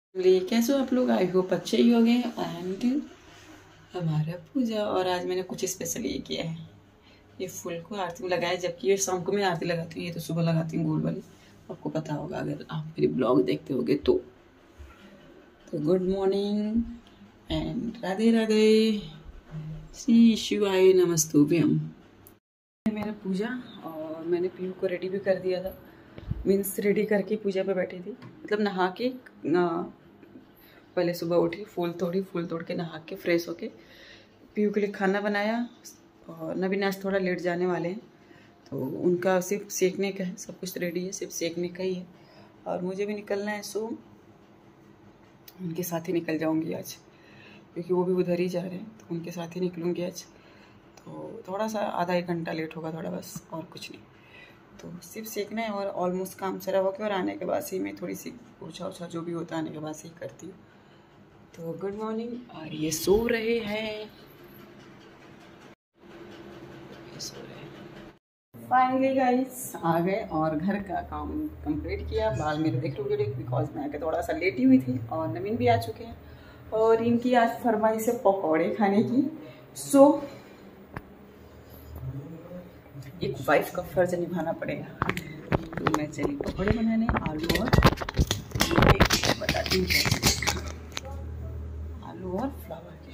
कैसे हो आप लोग? आई होप अच्छे ही होंगे। एंड हमारा पूजा, और आज मैंने कुछ स्पेशल ये किया है। ये फूल को आरती में लगाया, जबकि ये शाम को मैं आरती लगाती हूँ, ये तो सुबह लगाती हूँ गोल वाली। आपको पता होगा अगर आप मेरी ब्लॉग देखते होगे तो good morning and Radhe Radhe, Shri शिवाय नमस्तुभ्यम। मेरा पूजा, और मैंने पीयू को रेडी भी कर दिया था। मीन्स रेडी करके पूजा पे बैठी थी, मतलब नहा के पहले सुबह उठी, फूल तोड़ के नहा के फ्रेश होके पीयू के लिए खाना बनाया। और नवीन आज थोड़ा लेट जाने वाले हैं, तो उनका सिर्फ सेकने का है, सब कुछ रेडी है, सिर्फ सेकने का ही है। और मुझे भी निकलना है, सो उनके साथ ही निकल जाऊंगी आज, क्योंकि वो भी उधर ही जा रहे हैं, तो उनके साथ ही निकलूँगी आज। तो थोड़ा सा आधा एक घंटा लेट होगा थोड़ा, बस और कुछ नहीं। तो सिर्फ सीखना है और ऑलमोस्ट काम सारा हो गया। और आने के बाद से मैं थोड़ी सी पोछा जो भी होता है आने के बाद से ही करती हूँ। तो गुड मॉर्निंग। और ये सो रहे हैं, फाइनली गाइस आ गए और घर का काम कंप्लीट किया। बाल मेरे देख रहे हो, बिकॉज मैं आके थोड़ा सा लेटी हुई थी। और नवीन भी आ चुके हैं, और इनकी आज फरमाइश है पकौड़े खाने की। सो एक वाइफ का फर्ज निभाना पड़ेगा, तो मैं चली पकौड़े बनाने। आलू और बताती हूँ कैसे, आलू और फ्लावर के।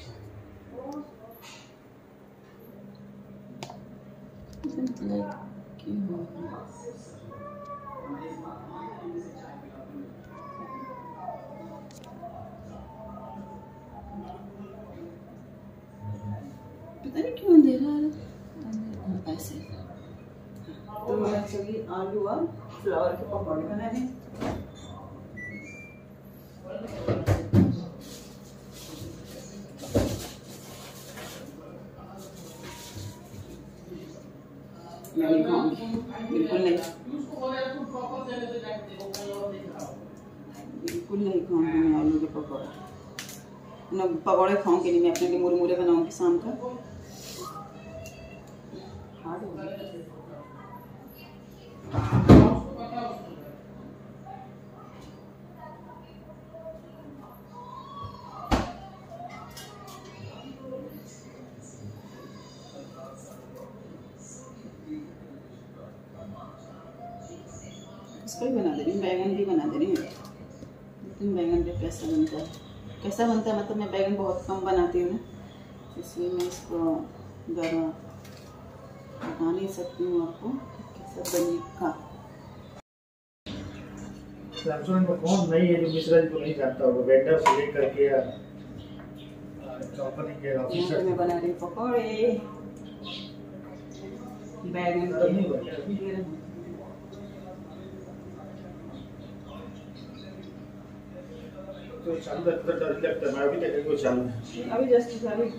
पता नहीं क्यों दे रहा है ऐसे। तो मैं चली आलू और फ्लावर के पकौड़े बनाने। मैं नहीं खाऊंगी, बिल्कुल नहीं, बिल्कुल नहीं खाऊंगी मैं आलू के पकौड़े। ना पकौड़े खाऊंगी नहीं मैं, अपने लिए मुरमुरे बनाऊंगी शाम का। इसको भी बना दे रही हूँ, बैगन भी बना दे रही हूँ। लेकिन बैगन भी कैसा बनता है, मतलब मैं बैगन बहुत कम बनाती हूँ ना, इसलिए मैं इसको ज़्यादा बता नहीं सकती हूँ आपको कैसा बनेगा। रेस्टोरेंट में कौन नहीं है जो मिश्रा जी को नहीं जानता होगा, वेंडर से लेकर के कंपनी के ऑफिसर। मैं बना रही हूँ पकौड़े बैगन के। तो चालू लगता है, मैं अभी तक कोई चालू है, अभी जस्ट चालू है।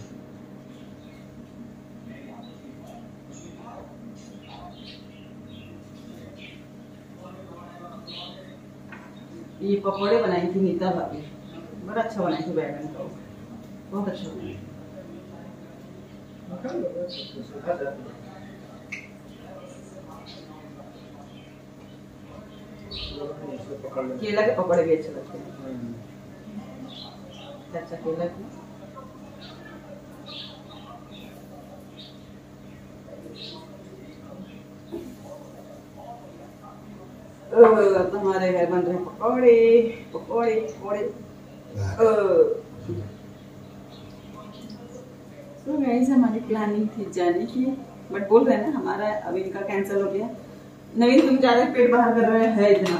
ये पकौड़े बनाई थी नीता भाभी, बड़ा अच्छा बनाई थी बैगन का, बहुत अच्छा बनाई। केला के पकौड़े भी अच्छे लगते हैं, अच्छा केला की। हमारे घर बन रहे पकौड़े पकौड़े पकौड़े। तो गाइस हमारी प्लानिंग थी जाने की, बट बोल रहे हैं ना हमारा अभी इनका कैंसिल हो गया। नवीन तुम ज्यादा पेट बाहर कर रहे हैं इतना,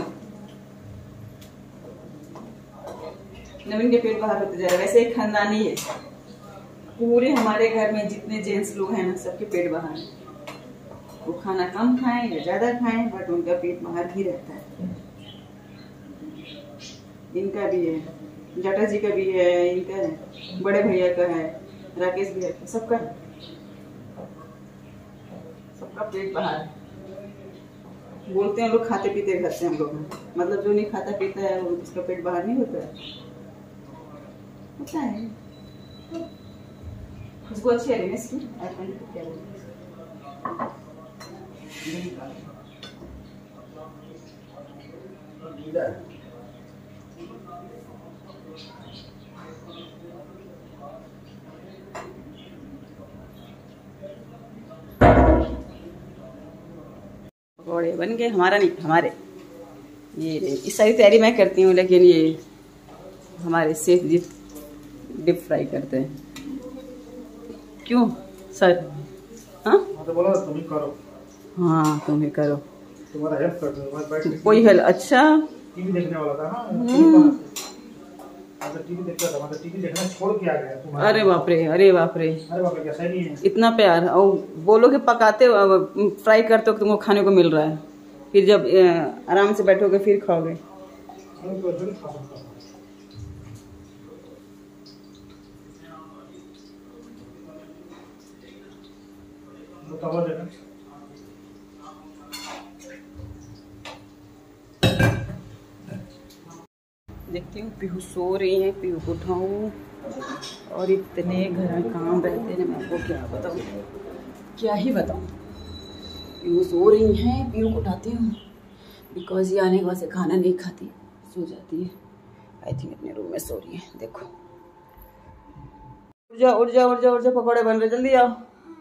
नवीन के पेट बाहर होते जा रहे हैं। वैसे एक खानदानी है, पूरे हमारे घर में जितने जेंट्स लोग हैं ना, सबके पेट बाहर है। वो खाना कम खाएं या ज्यादा खाएं, बट उनका पेट बाहर ही रहता है। इनका भी है, जटा जी का भी है, इनका है, बड़े भैया का है, राकेश भैया का, सबका पेट बाहर है। बोलते हैं लोग खाते पीते घर से हम लोग, मतलब जो नहीं खाता पीता है उसका पेट बाहर नहीं होता है। खुशबू अच्छी आ रही है इसकी, क्या बोलते हैं पकौड़े बन गए। हमारा नहीं, हमारे। ये इस सारी तैयारी मैं करती हूँ, लेकिन ये हमारे सेफ जी डीप फ्राई करते हैं। क्यों सर? हाँ तो बोला तुम ही करो। हाँ तुम ही करो, तुम्हारा हेल्प कर दूँ। कोई हेल्प? अच्छा टीवी देखने वाला था ना, टीवी देखता था, मतलब टीवी देखना छोड़ के आ गया तुम्हारा। अरे बाप रे, अरे बाप रे, अरे बाप रे, कैसा नहीं है इतना प्यार। और बोलो कि पकाते फ्राई करते हो तुमको खाने को मिल रहा है, फिर जब आराम से बैठोगे फिर खाओगे। देखती हूँ पीहू सो रही है, पीहू को उठाऊँ, और इतने घर में काम रहते हैं, मैं आपको क्या बताऊँ, क्या ही बताऊँ। पीहू सो रही हैं, पीहू को उठाती हूँ, बिकॉज ये आने के बाद से खाना नहीं खाती, सो जाती है। आई थिंक अपने रूम में सो रही है। देखो, उठ जाओ उठ जाओ उठ जाओ उठ जाओ, पकौड़े बन रहे, जल्दी आओ।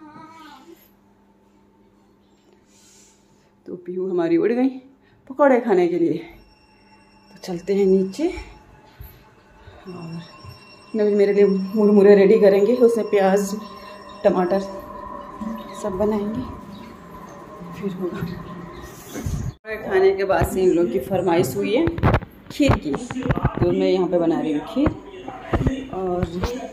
तो पीहू हमारी उड़ गई पकौड़े खाने के लिए। तो चलते हैं नीचे, और नवीन मेरे लिए मुरमुरे रेडी करेंगे, उसमें प्याज टमाटर सब बनाएंगे, फिर होगा। खाने के बाद से इन लोग की फरमाइश हुई है खीर की, तो मैं यहाँ पे बना रही हूँ खीर। और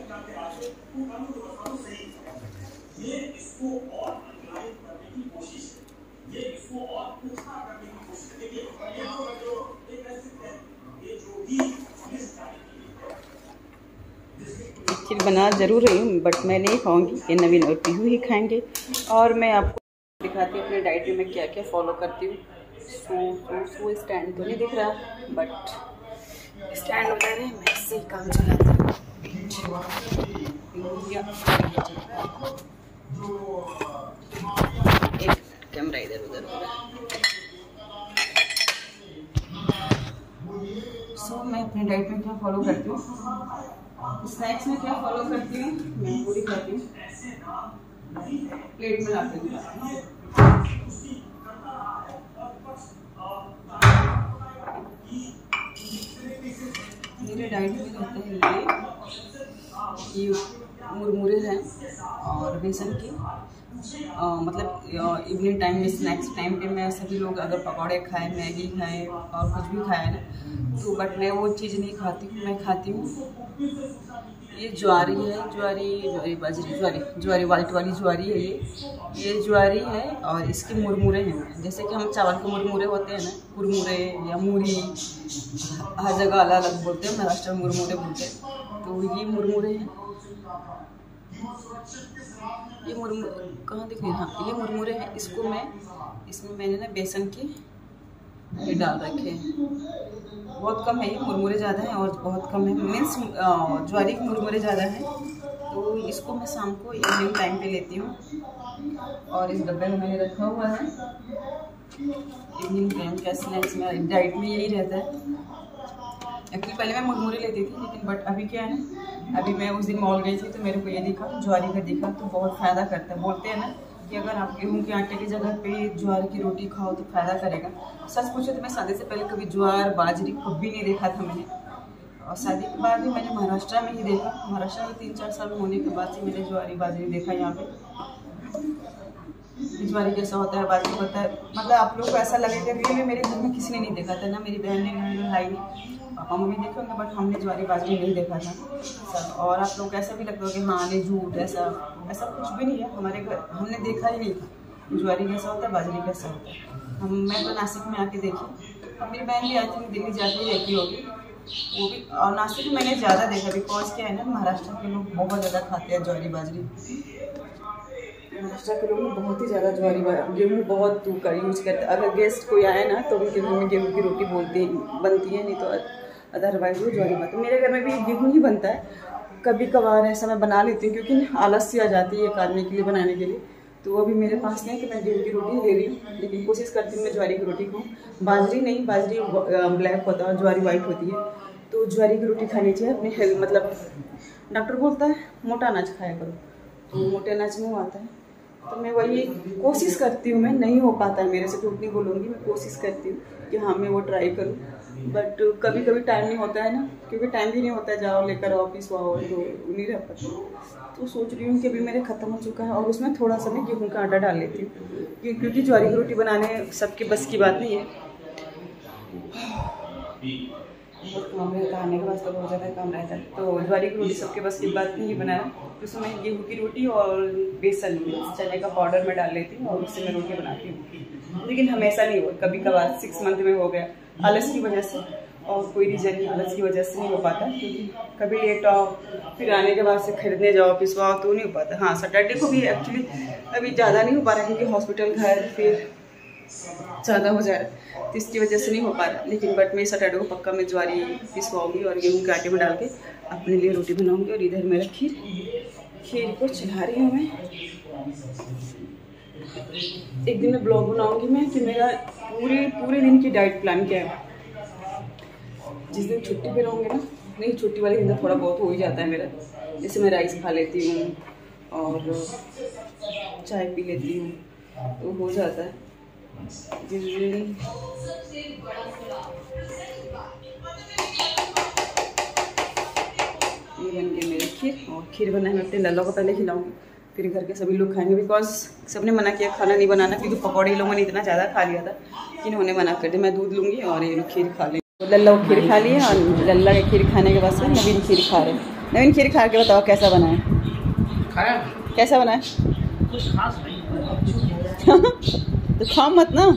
खीर बना ज़रूर रही हूँ, बट मैं नहीं खाऊंगी, ये नवीन और पीहू ही खाएंगे। और मैं आपको दिखाती हूँ अपने डाइट में मैं क्या क्या फॉलो करती हूँ। सो स्टैंड तो नहीं दिख रहा, बट स्टैंड वगैरह मैं इससे ही काम चलाती हूँ। एक कैमरा इधर उधर हो रहा है। सो मैं अपने डाइट में क्या फॉलो करती हूँ, स्नैक्स में क्या फॉलो करती हूँ, मैं पूरी खाती हूँ, प्लेट में ला के मेरे डाइट में रहते हैं ये मुरमुरे हैं और बेसन के, मतलब इवनिंग टाइम में स्नैक्स टाइम पे मैं, सभी लोग अगर पकौड़े खाए, मैगी खाए और कुछ भी खाए ना, तो बट मैं वो चीज़ नहीं खाती हूँ। मैं खाती हूँ ये ज्वारी है, ज्वारी बाजरी, ज्वारी वाइट वाली ज्वारी है ये ज्वारी है, और इसके मुरमुरे हैं। जैसे कि हम चावल के मुरमुरे होते हैं ना, मुरमुरे या मूरी, हर जगह अलग अलग बोलते हैं, महाराष्ट्र में मुरमुरे बोलते हैं। तो ये मुरमुरे हैं, ये मुरमुरे कहाँ दिख रही है, हाँ ये मुरमुरे हैं। इसमें मैंने ना बेसन के ये डाल रखे हैं, बहुत कम है ये, मुरमुरे ज़्यादा हैं और बहुत कम है, मीन्स ज्वारी के मुरमुरे ज़्यादा हैं। तो इसको मैं शाम को इवनिंग टाइम पे लेती हूँ, और इस डब्बे में मैंने रखा हुआ है। इवनिंग टाइम का स्नैक्स में डाइट में यही रहता है। एक्चुअली पहले मैं मुरमुरे लेती थी, लेकिन बट अभी क्या है ना, अभी मैं उस दिन मॉल गई थी तो मेरे को ये दिखा, ज्वारी का दिखा, तो बहुत फ़ायदा करता है। बोलते हैं ना कि अगर आप गेहूं के आटे की जगह पे ज्वार की रोटी खाओ तो फ़ायदा करेगा। सच पूछो तो मैं शादी से पहले कभी ज्वार बाजरी कभी नहीं देखा था मैंने, और शादी के बाद भी मैंने महाराष्ट्र में ही देखा। महाराष्ट्र में 3-4 साल होने के बाद से मैंने ज्वारी बाजरी देखा यहाँ पे। ज्वारी कैसा होता है, बाजरी होता है, मतलब आप लोग को ऐसा लगेगा रियली मेरे घर में किसी ने नहीं देखा था, ना मेरी बहन ने, मेरे भाई ने, पापा मम्मी देखे होंगे, बट हमने ज्वारी बाजरी नहीं देखा था सब। और आप लोग ऐसा भी लगता हो कि हाँ नहीं झूठ, ऐसा कुछ भी नहीं है। हमारे घर हमने देखा ही नहीं था ज्वारी कैसा होता है, बाजरी कैसा होता है। मैं तो नासिक में आके देखी, और मेरी बहन भी आई थिंक दिल्ली जाके रहती होगी वो भी, और नासिक में मैंने ज़्यादा देखा, बिकॉज क्या है ना, महाराष्ट्र के लोग बहुत ज़्यादा खाते हैं ज्वारी बाजरी। महाराष्ट्र के लोग बहुत ही ज़्यादा ज्वारी गेहूँ बहुत का यूज़ करते हैं। अगर गेस्ट कोई आए ना तो उनके घर में गेहूँ की रोटी बनती है, नहीं तो अदरवाइज वो ज्वारी बनती है। मेरे घर में भी गेहूँ ही बनता है, कभी कभार ऐसा मैं बना लेती हूँ, क्योंकि आलस सी आ जाती है एक आदमी के लिए बनाने के लिए। तो अभी मेरे पास नहीं कि मैं गेहूँ की रोटी ले रही हूँ, लेकिन कोशिश करती हूँ मैं ज्वारी की रोटी खाऊँ। बाजरी नहीं, बाजरी ब्लैक होता है और ज्वारी वाइट होती है। तो ज्वारी की रोटी खानी चाहिए अपने हेल्थ, मतलब डॉक्टर बोलता है मोटा अनाज खाया करो, तो मोटे अनाज में आता है तो मैं वही कोशिश करती हूँ, मैं नहीं हो पाता है मेरे से, झूठ नहीं बोलूँगी, मैं कोशिश करती हूँ कि हाँ मैं वो ट्राई करूँ, बट कभी कभी टाइम नहीं होता है ना, क्योंकि टाइम भी नहीं होता है, जाओ लेकर ऑफिस आओ तो नहीं रह पाता। तो सोच रही हूँ कि अभी मेरे ख़त्म हो चुका है और उसमें थोड़ा सा मैं गेहूँ का आटा डाल लेती हूँ, क्योंकि ज्वारी की रोटी बनाने सबके बस की बात नहीं है। बहुत काम रहता है, आने के बाद तो बहुत ज़्यादा काम रहता है, तो ज्वारी की रोटी सबके बस की बात नहीं बनाना। तो उसमें गेहूँ की रोटी और बेसन चने का पाउडर में डाल लेती हूँ और उससे मैं रोटी बनाती हूँ, लेकिन हमेशा नहीं हुआ, कभी कभार 6 मंथ में हो गया, आलस की वजह से, और कोई रीज़न नहीं, आलस की वजह से नहीं हो पाता, क्योंकि कभी लेट आओ फिर आने के बाद से खरीदने जाओ पिसवाओ तो नहीं हो पाता। हाँ सैटरडे को भी एक्चुअली अभी ज़्यादा नहीं हो पा रहा है, क्योंकि हॉस्पिटल घर फिर ज़्यादा हो जाए तो इसकी वजह से नहीं हो पा रहा, लेकिन बट मैं सैटरडे को पक्का मैं ज्वारी पिसवाऊँगी और गेहूँ के आटे में डाल के अपने लिए रोटी बनाऊँगी। और इधर मेरा खीर को चला रही हूँ मैं। एक दिन मैं ब्लॉग बनाऊँगी मैं कि मेरा पूरे दिन की डाइट प्लान क्या है। जिस दिन छुट्टी पे रहूँगी ना, नहीं छुट्टी वाले दिन तो थोड़ा बहुत हो ही जाता है मेरा, जैसे मैं राइस खा लेती हूँ और चाय पी लेती हूँ तो हो जाता है। जिस दिन ये बन गई मेरी खीर, और खीर बना है मैं अपने लल्ला को पहले खिलाऊंगी, फिर घर के सभी लोग खाएंगे, बिकॉज सबने मना किया खाना नहीं बनाना, क्योंकि पकौड़े लोगों ने इतना ज़्यादा खा लिया था कि इन्होंने मना कर दिया। मैं दूध लूँगी और ये लोग खीर खा लेंगे। तो लल्ला को खीर खा लिए और लल्ला के खीर खाने के बाद से नवीन खीर खा रहे। नवीन खीर खा के बताओ कैसा बना है? खाया कैसा बना है? कुछ खास नहीं। तो खाओ मत ना,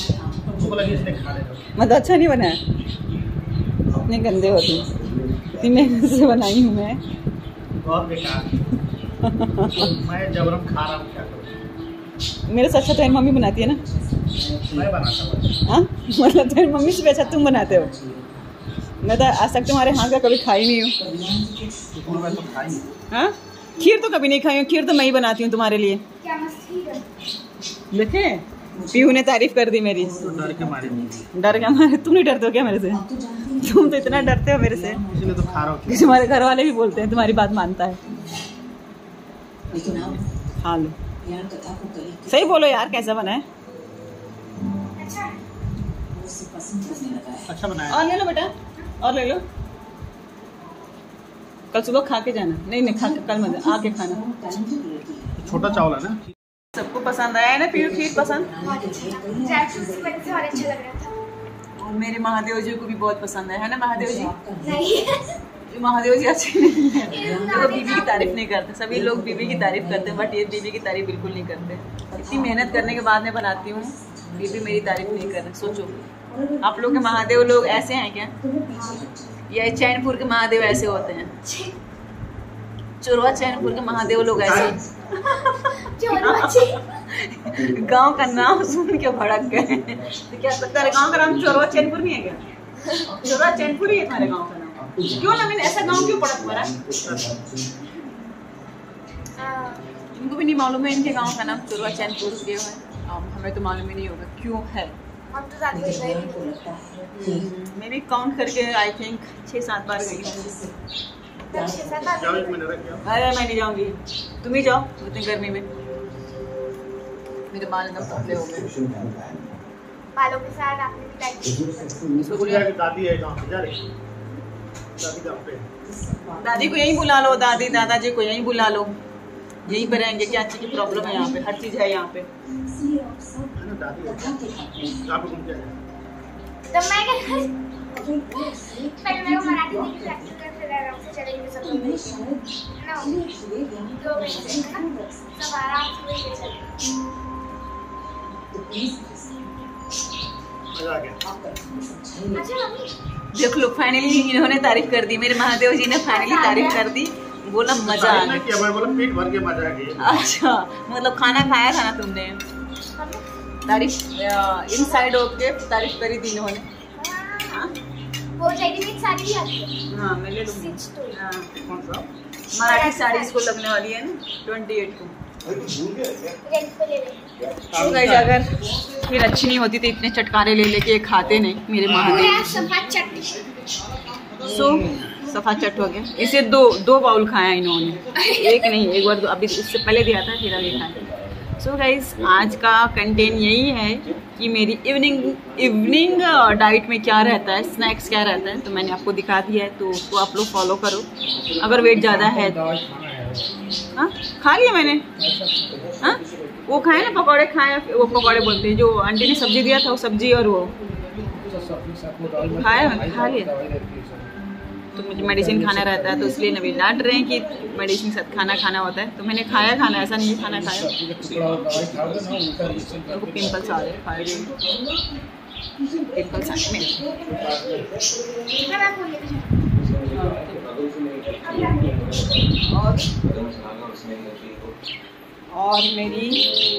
मतलब अच्छा नहीं बना है, इतने गंदे होते हैं, इतनी मेहनत से बनाई हूँ मैं, बहुत बेकार। मैं जबरन खा रहा हूँ, क्या करूँ? मेरे से अच्छा तो मम्मी बनाती है ना। मैं बनाता हूँ। हाँ मतलब तेरी मम्मी से भी अच्छा तुम बनाते हो। मैं तो आज तक तुम्हारे हाथ का कभी खाई नहीं हूँ। हाँ खीर तो कभी नहीं खाई हूँ, खीर तो मैं ही बनाती हूँ तुम्हारे लिए। देखे पीहू ने तारीफ कर दी मेरी। डर के मारे तुम नहीं डरते हो क्या मेरे से? तुम तो इतना डरते हो मेरे से, इसलिए तो खा रहा हूँ। तुम्हारे घर वाले भी बोलते हैं तुम्हारी बात मानता है। हाँ लो सही बोलो यार, कैसा बना है? अच्छा बनाया। और ले लो बेटा, और ले लो, कल सुबह खा के जाना। नहीं खा के कल मत, आके खाना। छोटा चावल है ना। सबको पसंद आया है ना पीहू खीर? पसंद? और मेरे महादेव जी को भी बहुत पसंद है ना महादेव जी? नहीं महादेव जी अच्छे नहीं है, तो बीबी की तारीफ नहीं करते। सभी लोग बीबी की तारीफ करते हैं, बट ये बीबी की तारीफ बिल्कुल नहीं करते। इतनी मेहनत करने के बाद मैं बनाती हूँ, बीबी मेरी तारीफ नहीं कर रहे। सोचो आप लोग के महादेव लोग ऐसे हैं क्या? या चैनपुर के महादेव ऐसे होते हैं? चोरवा चैनपुर के महादेव लोग ऐसे गांव का नाम सुन के भड़क गए। तो क्या तेरे गांव का नाम चोरवा चैनपुर नहीं है क्या? चोरवा चैनपुर ही है तुम्हारे गांव का नाम? क्यों ना, मैंने ऐसा गांव क्यों पड़ा तुम्हारा? इनको भी नहीं मालूम है इनके गांव का नाम चोरवा चैनपुर क्यों है? हमें तो मालूम ही नहीं होगा क्यों है। मैं भी काउंट करके आई थिंक 6-7 बार गई हूँ। अरे मैं नहीं जाऊंगी, तुम ही जाओ, इतनी गर्मी में मेरे बाल एकदम पतले हो गए। बालों के साथ आपने भी दादी है गाँव में, जा रही दादी को यहीं बुला लो, दादी दादाजी को यहीं बुला लो, यहीं पर रहेंगे। क्या चीज़ की प्रॉब्लम है यहाँ पे? हर चीज़ है यहाँ पे। तो मैं पहले मेरे को मराठी की प्रैक्टिस कर, फिर आराम से चलेंगे सब लोग ना 2 घंटे सब आराम से वही चलेंगे। अच्छा मम्मी देख लो फाइनली इन्होंने तारीफ कर दी, मेरे महादेव जी ने फाइनली तारीफ कर दी, बोला मजा आ गया। मैं बोला पेट भर के मजा आ गया। अच्छा मतलब खाना खाया था ना तुमने? तारीफ इनसाइड होके तारीफ करी थी इन्होंने। वो रेडीमेड साड़ी भी आती है। हाँ मैं ले लूँगी। हाँ कौन सा? मराठी साड़ी इसको लगने वाली है ना 28 को। रेंट पे ले ले। तो गाइस अगर फिर अच्छी नहीं होती तो इतने चटकारे ले लेके खाते नहीं मेरे महादेव। सफा चट हो गया। इसे दो बाउल खाया इन्होंने, एक नहीं, एक बार अभी इससे पहले दिया था फिर अभी खाया। सो गाइस आज का कंटेंट यही है कि मेरी इवनिंग डाइट में क्या रहता है, स्नैक्स क्या रहता है, तो मैंने आपको दिखा दिया है, तो उसको आप लोग फॉलो करो। अगर वेट ज़्यादा है हाँ खा लिया मैंने। हाँ वो खाए ना पकौड़े, खाए वो पकौड़े बोलते हैं जो आंटी ने सब्जी दिया था, वो सब्जी और वो खाया, खा लिया। तो मुझे मेडिसिन खाना रहता है, तो इसलिए नबी डांट रहे हैं कि मेडिसिन के साथ खाना होता है, तो मैंने खाना, ऐसा नहीं खाना खाया। मेरे को पिंपल्स आ रहे हैं, पिंपल्स आ और मेरी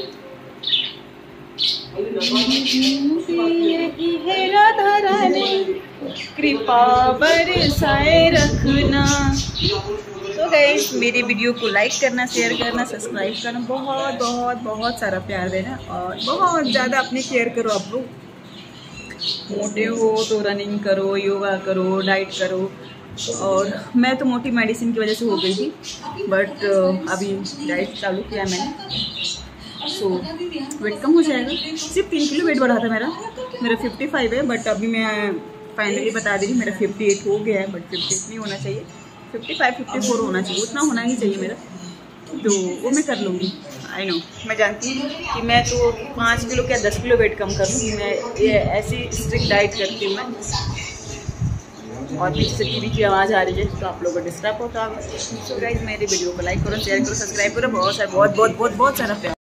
राधा रानी कृपा बरसाए रखना। तो गाइस मेरी वीडियो को लाइक करना, शेयर करना, सब्सक्राइब करना, बहुत बहुत बहुत सारा प्यार देना और बहुत ज़्यादा अपनी केयर करो। आप लोग मोटे हो तो रनिंग करो, योगा करो, डाइट करो। और मैं तो मोटी मेडिसिन की वजह से हो गई थी, बट अभी डाइट चालू किया मैंने, सो वेट कम हो जाएगा। सिर्फ 3 किलो वेट बढ़ा था मेरा 55 है, बट अभी मैं फाइनली बता दे रही मेरा 58 हो गया है, बट 58 नहीं होना चाहिए, 55-54 होना चाहिए, उतना होना ही चाहिए मेरा, तो वो मैं कर लूँगी। आई नो, मैं जानती हूँ कि मैं तो 5 किलो क्या 10 किलो वेट कम कर लूँगी, मैं ये ऐसी स्ट्रिक्ट डाइट करती हूँ मैं। और पीछे से टीवी की आवाज़ आ रही है तो आप लोगों को डिस्टर्ब होता है। सो गाइस मेरी वीडियो को लाइक करो, शेयर करो, सब्सक्राइब करो, बहुत सारा प्यार।